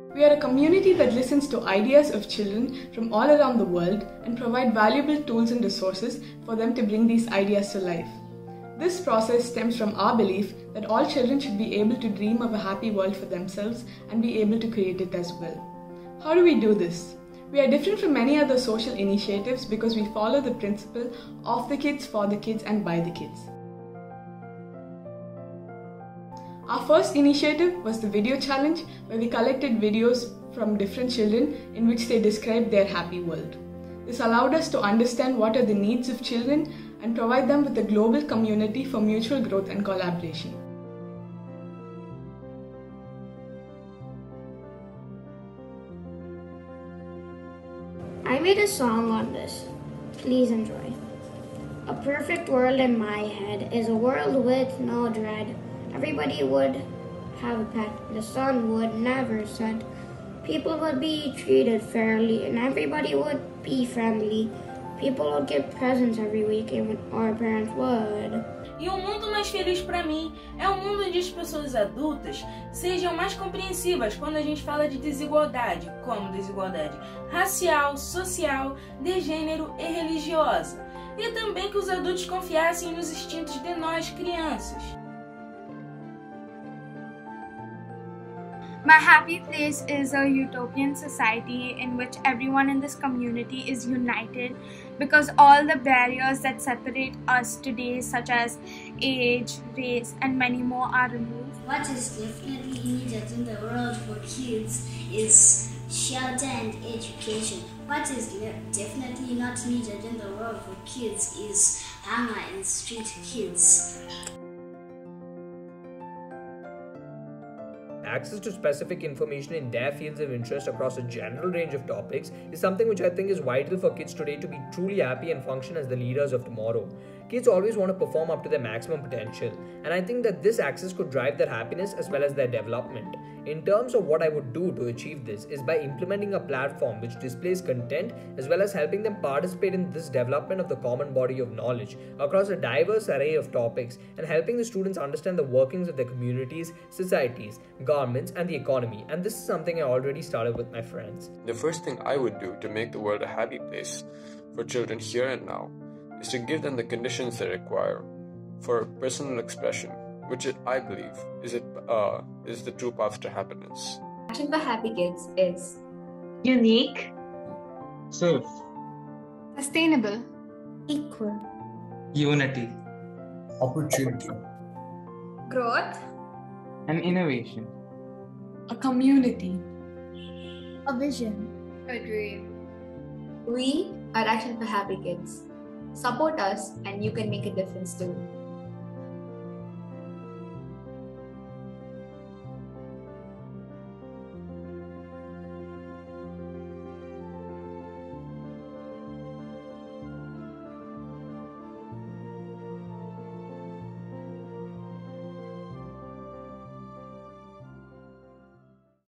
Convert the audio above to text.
We are a community that listens to ideas of children from all around the world and provide valuable tools and resources for them to bring these ideas to life. This process stems from our belief that all children should be able to dream of a happy world for themselves and be able to create it as well. How do we do this? We are different from many other social initiatives because we follow the principle of the kids, for the kids, and by the kids. Our first initiative was the video challenge, where we collected videos from different children in which they described their happy world. This allowed us to understand what are the needs of children and provide them with a global community for mutual growth and collaboration. I made a song on this. Please enjoy. A perfect world in my head is a world with no dread. Everybody would have a pet. The sun would never set. People would be treated fairly and everybody would be friendly. People would get presents every week and our parents would. E um mundo mais feliz para mim é um mundo onde as pessoas adultas sejam mais compreensivas quando a gente fala de desigualdade, como desigualdade racial, social, de gênero e religiosa. E também que os adultos confiassem nos instintos de nós, crianças. My happy place is a utopian society in which everyone in this community is united because all the barriers that separate us today, such as age, race, and many more, are removed. What is definitely needed in the world for kids is shelter and education. What is definitely not needed in the world for kids is hunger and street kids. Access to specific information in their fields of interest across a general range of topics is something which I think is vital for kids today to be truly happy and function as the leaders of tomorrow. Kids always want to perform up to their maximum potential, and I think that this access could drive their happiness as well as their development. In terms of what I would do to achieve this is by implementing a platform which displays content as well as helping them participate in this development of the common body of knowledge across a diverse array of topics and helping the students understand the workings of their communities, societies, governments, and the economy. And this is something I already started with my friends. The first thing I would do to make the world a happy place for children here and now is to give them the conditions they require for personal expression, which I believe is the true path to happiness. Action for Happy Kids is unique, safe, Sustainable, Equal, unity, opportunity, growth, and innovation. A community, a vision, a dream. We are Action for Happy Kids. Support us and you can make a difference too.